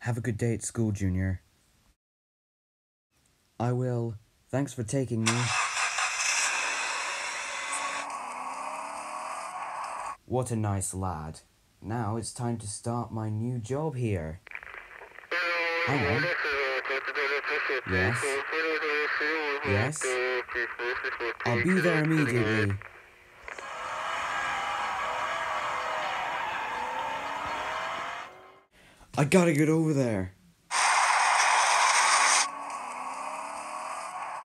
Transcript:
Have a good day at school, Junior. I will. Thanks for taking me. What a nice lad. Now it's time to start my new job here. Hang on. Yes? Yes? I'll be there immediately. I gotta get over there.